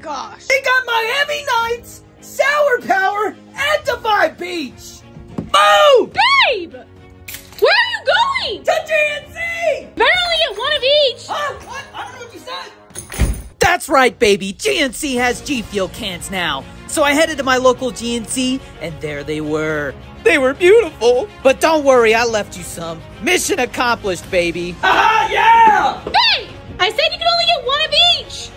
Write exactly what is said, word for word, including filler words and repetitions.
gosh. They got Miami Nights, Sour Power, and Divide Beach. Move! Babe! Where are you going? To G N C! Better only get one of each. Huh? What? I don't know what you said. That's right, baby. G N C has G Fuel cans now. So I headed to my local G N C, and there they were. They were beautiful. But don't worry, I left you some. Mission accomplished, baby. Haha, yeah! Babe! I said you could only get one of each.